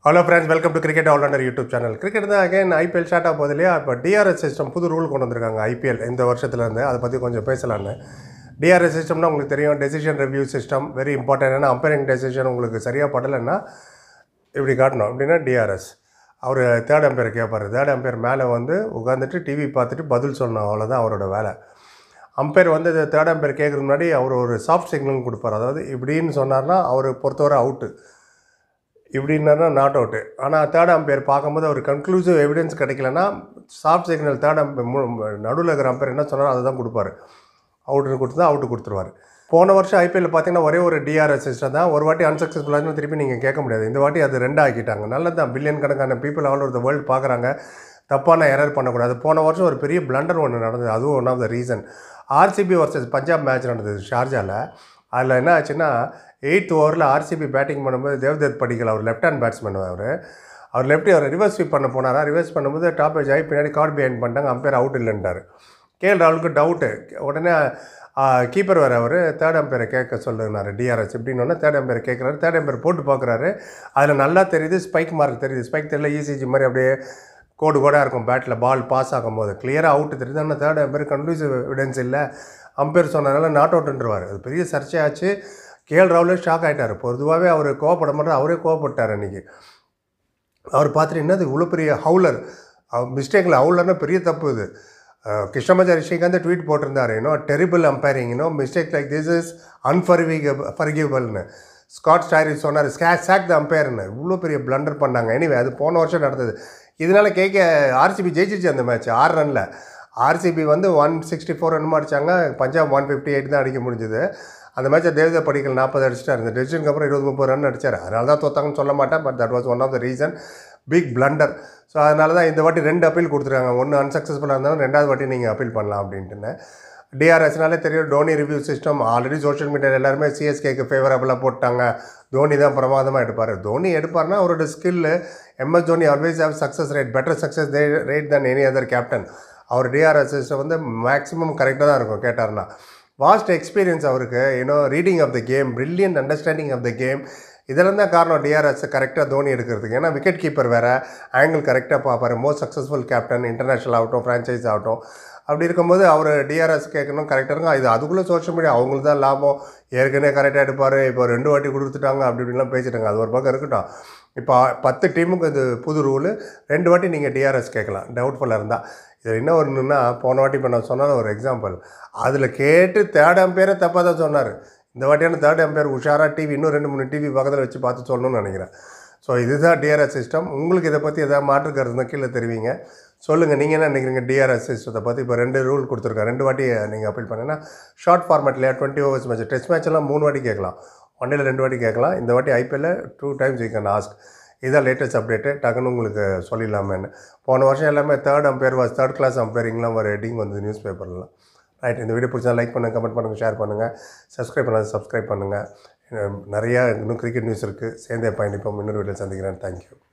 Hello friends, welcome to Cricket All-Rounder YouTube channel. Cricket தான் again IPL start ஆக போகுது இல்லையா? இப்போ DRS சிஸ்டம் புது ரூல் கொண்டு வந்திருக்காங்க IPL இந்த வருஷத்துலேருந்து. அதை பற்றி கொஞ்சம் பேசலான்னு. DRS சிஸ்டம்னா உங்களுக்கு தெரியும், decision review system very important. ஏன்னா அம்பைரிங் டெசிஷன் உங்களுக்கு சரியாக படலைன்னா இப்படி காட்டணும். அப்படின்னா DRS அவர் தேர்ட் அம்பையர் கேட்பார். தேர்ட் அம்பையர் மேலே வந்து உட்காந்துட்டு டிவி பார்த்துட்டு பதில் சொல்லணும், அவ்வளோதான் அவரோட வேலை. அம்பையர் வந்து தேர்ட் அம்பையர் கேட்குறது முன்னாடி அவர் ஒரு சாஃப்ட் சிக்னல் கொடுப்பார். அதாவது இப்படின்னு சொன்னார்னா அவர் பொறுத்தவரை அவுட்டு, இப்படின்னா நாட் அவுட்டு. ஆனால் தேர்ட் அம்பையர் பார்க்கும்போது அவர் கன்க்ளூசிவ் எவிடன்ஸ் கிடைக்கலன்னா சாஃப்ட் சிக்னல் தேர்ட் அம்பையர் நடுவில் இருக்கிற அம்பையர் என்ன சொன்னாரோ அதை தான் கொடுப்பார். அவுட்டுன்னு கொடுத்து அவுட்டு கொடுத்துருவார். போன வருஷம் ஐபிஎல் பார்த்தீங்கன்னா ஒரே ஒரு டிஆர்எஸ் சிஸ்டம் தான். ஒரு வாட்டி அன்சக்ஸஸ்ஃபுல்லாக திருப்பி நீங்கள் கேட்க முடியாது. இந்த வாட்டி அது ரெண்டாக ஆக்கிட்டாங்க. நல்லது தான், பில்லியன் கணக்கான people all over the world பார்க்குறாங்க. தப்பான எரர் பண்ணக்கூடாது. போன வருஷம் ஒரு பெரிய பிளண்டர் ஒன்று நடந்தது. அதுவும் one of the reason. RCB versus Punjab match நடந்தது ஷார்ஜாவில். அதில் என்ன ஆச்சுன்னா 8th ஓவரில் ஆர்சிபி பேட்டிங் பண்ணும்போது தேவ்தத் படிக்கல், அவர் லெஃப்ட் ஹேண்ட் பேட்ஸ்மேன், அவர் லெஃப்டி அவர் ரிவர்ஸ் ஸ்வீப் பண்ண போனாரா. ரிவர்ஸ் பண்ணும்போது டாப் ஏஜ் ஆகி பின்னாடி கார்ட் பிஹைண்ட் பண்ணிட்டாங்க. அம்பையர் அவுட் இல்லைன்ட்டார். கேஎல் ராகுலுக்கு டவுட்டு. உடனே கீப்பர் வேறு அவர் தேர்ட் அம்பையரை கேட்க சொல்லுனார் டிஆர்எஸ் இப்படின்னு. தேர்ட் அம்பையர் கேட்குறாரு. தேர்ட் அம்பையர் போட்டு பார்க்குறாரு. அதில் நல்லா தெரியுது, ஸ்பைக் மார்க் தெரியுது. ஸ்பைக் தெரியல, இசிஜி மாதிரி அப்படியே கோடாக இருக்கும் பேட்டில் பால் பாஸ் ஆகும்போது. கிளியராக அவுட்டு தெரியுது. ஆனால் தேர்ட் அம்பையர் கன்க்ளூசிவ் எவிடன்ஸ் இல்லை. அம்பையர் சொன்னதுனால நாட் அவுட்டுன்றவார். அது பெரிய சர்ச்சையாச்சு. கேஎல் ராகுலே ஷாக் ஆகிட்டார். பொதுவாகவே அவர் கோவப்பட மாட்டார், அவரே கோவப்பட்டார் அன்றைக்கி. அவர் பார்த்துட்டு என்னது இவ்வளோ பெரிய ஹவுலர், மிஸ்டேக்கில் ஹவுலர்னா பெரிய தப்பு இது. கிருஷ்ணமாச்சாரி ஸ்ரீகாந்த் ட்வீட் போட்டிருந்தார், terrible umpiring, mistake like this is அன்ஃபர்கிவபிள்னு. ஸ்காட் ஸ்டைரிஸ் சொன்னார், சாக் த அம்பையர்னு. இவ்வளோ பெரிய பிளண்டர் பண்ணாங்க. எனிவே அது போன வருஷம் நடந்தது. இதனால் ஆர்சிபி ஜெயிச்சிச்சு அந்த மேட்ச் 6 ரனில். ஆர்சிபி வந்து 164 ரன் அடித்தாங்க. பஞ்சாப் 158 தான் அடிக்க முடிஞ்சுது. அந்த மேட்சை தேவ்தத் படிக்கல் 40 அடிச்சிட்டார். இந்த டெசிஷனுக்கு அப்புறம் 20-30 ரன் அடித்தார். அதனால தான் தோத்தாங்கன்னு சொல்ல மாட்டேன். But that was one of the reason, big blunder. So அதனால தான் இந்த வாட்டி 2 அப்பீல் கொடுத்துருக்காங்க. ஒன்று அன்சக்ஸஸ்ஃபுல்லாக இருந்தாலும் 2வது வாட்டி நீங்கள் அப்பீல் பண்ணலாம் அப்படின்ட்டுன்னு. டிஆர்எஸ்னாலே தெரியும், Dhoni review system. Already social மீடியாவில் எல்லாருமே சிஎஸ்கேக்கு ஃபேவரபுளாக போட்டாங்க. தோனி தான் பிரமாதமாக எடுப்பார். தோனி எடுப்பார்னா அவரோட skill. MS Dhoni always have success rate, better success rate then any other captain. அவர் டிஆர்எஸ் சிஸ்டம் வந்து மேக்ஸிமம் கரெக்டாக தான் இருக்கும் கேட்டார்னா. வாஸ்ட் எக்ஸ்பீரியன்ஸ் அவருக்கு, reading of the game, brilliant understanding of the game. இதெல்லாம் தான் காரணம் டிஆர்எஸ் கரெக்டாக தோனி எடுக்கிறதுக்கு. ஏன்னா விக்கெட் கீப்பர் வேறு, ஆங்கிள் கரெக்டாக பார்ப்பார். மோஸ்ட் சக்ஸஸ்ஃபுல் கேப்டன், இன்டர்நேஷ்னல் ஆகட்டும், ஃப்ரான்ச்சைஸ் ஆகட்டும். அப்படி இருக்கும்போது அவர் டிஆர்எஸ் கேட்கணும், கரெக்டாக இருக்கும். இது அதுக்குள்ளே சோஷியல் மீடியா அவங்களுக்கு தான் லாபம். ஏற்கனவே கரெக்டாக எடுப்பார், இப்போ 2 வாட்டி கொடுத்துட்டாங்க அப்படி இப்படிலாம் பேசிட்டாங்க. அது ஒரு பக்கம் இருக்கட்டும். இப்போ 10 டீமுக்கு இது புது ரூலு. 2 வாட்டி நீங்கள் டிஆர்எஸ் கேட்கலாம் டவுட்ஃபுல்லாக இருந்தால். இதில் என்ன ஒன்றுன்னா, போன வாட்டி இப்போ நான் சொன்னாலும் ஒரு எக்ஸாம்பிள், அதில் கேட்டு தேர்ட் அம்பையரை தப்பாக தான் சொன்னார். இந்த வாட்டியான தேர்ட் அம்பையர் உஷாராக டிவி இன்னும் 2-3 டிவி பக்கத்தில் வச்சு பார்த்து சொல்லணும்னு நினைக்கிறேன். ஸோ இதுதான் டிஆர்எஸ் சிஸ்டம். உங்களுக்கு இதை பற்றி எதாவது மாற்றுக்கிறது கீழே தெரிவிங்க. சொல்லுங்கள், நீங்கள் என்ன நினைக்கிறீங்க டிஆர்எஸ் சிஸ்டத்தை பற்றி? இப்போ 2 ரூல் கொடுத்துருக்கேன். 2 வாட்டி நீங்கள் அப்பீல் பண்ணிங்கன்னா ஷார்ட் ஃபார்மேட்லையா 20 ஓவர்ஸ் மேட்ச். டெஸ்ட் மேட்ச்லாம் 3 வாட்டி கேட்கலாம், ஒன் டேயில் 2 வாட்டி கேட்கலாம். இந்த வாட்டி ஐபிஎல்ல 2 times யூ கேன் ஆஸ்க். இதான் லேட்டஸ்ட் அப்டேட்டு. டக்குன்னு உங்களுக்கு சொல்லிடலாமேன்னு. போன வருஷம் எல்லாமே third umpire was third class அம்பையரிங்லாம் ஒரு ஹெட்டிங் வந்து நியூஸ் பேப்பர்லாம். ரைட், இந்த வீடியோ பிடிச்சா லைக் பண்ணுங்கள், கமெண்ட் பண்ணுங்கள், ஷேர் பண்ணுங்கள். சப்ஸ்கிரைப் பண்ணுங்கள். நிறையா இன்னும் கிரிக்கெட் நியூஸ் இருக்குது. சேர்ந்தே பயணிப்போம். இன்னொரு வீடியோ சந்திக்கிறேன். தேங்க்யூ.